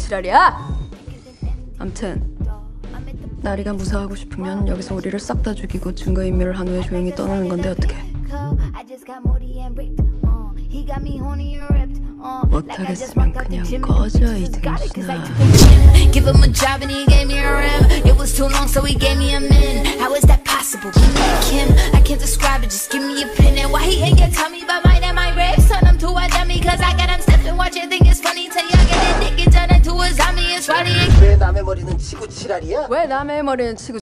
지랄이야? 암튼 나리가 무사하고 싶으면 여기서 우리를 싹 다 죽이고 증거인멸을 한 후에 조용히 떠나는 건데 어떡해? 못하겠으면 그냥 꺼져 이 등신아. Give him a job and he gave me a rim. It was too long so he gave me a min. How is that possible? Give me a Kim, I can't describe it, just give me a pin. And why he ain't get tell me about mine and my ribs? Turn him to a dummy cause I got him stepping. Watch it, think it's funny till y'all get it. Dick and turn into a zombie, it's funny. 왜 남의 머리는 치고 지랄이야? 왜 남의 머리는 치고